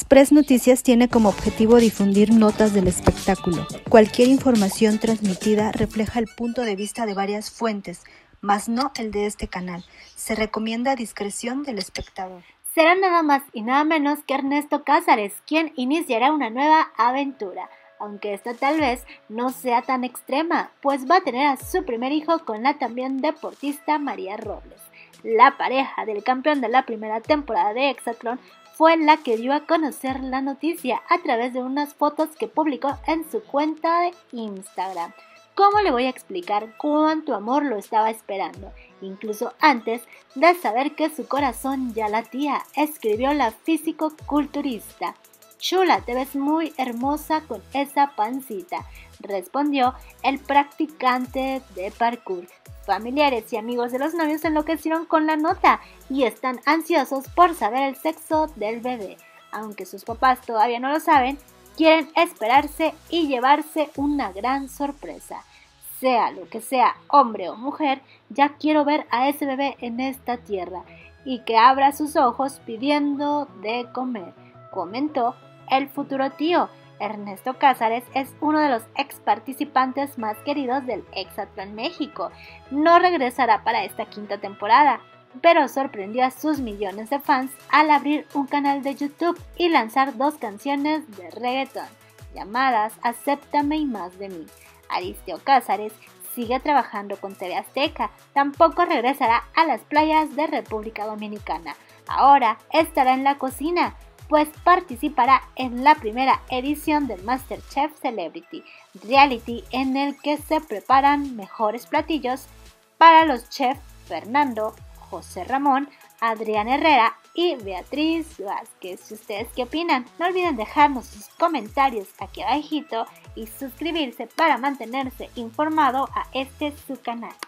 Express Noticias tiene como objetivo difundir notas del espectáculo. Cualquier información transmitida refleja el punto de vista de varias fuentes, mas no el de este canal. Se recomienda discreción del espectador. Será nada más y nada menos que Ernesto Cázares quien iniciará una nueva aventura, aunque esta tal vez no sea tan extrema, pues va a tener a su primer hijo con la también deportista María Robles. La pareja del campeón de la primera temporada de Hexatlón fue la que dio a conocer la noticia a través de unas fotos que publicó en su cuenta de Instagram. ¿Cómo le voy a explicar cuánto amor lo estaba esperando? Incluso antes de saber que su corazón ya latía, escribió la físico-culturista. Chula, te ves muy hermosa con esa pancita, respondió el practicante de parkour. Familiares y amigos de los novios enloquecieron con la nota y están ansiosos por saber el sexo del bebé. Aunque sus papás todavía no lo saben, quieren esperarse y llevarse una gran sorpresa. Sea lo que sea, hombre o mujer, ya quiero ver a ese bebé en esta tierra y que abra sus ojos pidiendo de comer, comentó el futuro tío. Ernesto Cázares es uno de los ex participantes más queridos del Hexatlón México. No regresará para esta quinta temporada, pero sorprendió a sus millones de fans al abrir un canal de YouTube y lanzar 2 canciones de reggaetón, llamadas Acéptame y Más de Mí. Aristeo Cázares sigue trabajando con TV Azteca, tampoco regresará a las playas de República Dominicana. Ahora estará en la cocina, pues participará en la primera edición del MasterChef Celebrity, reality en el que se preparan mejores platillos para los chefs Fernando, José Ramón, Adrián Herrera y Beatriz Vázquez. ¿Ustedes qué opinan? No olviden dejarnos sus comentarios aquí abajito y suscribirse para mantenerse informado a este su canal.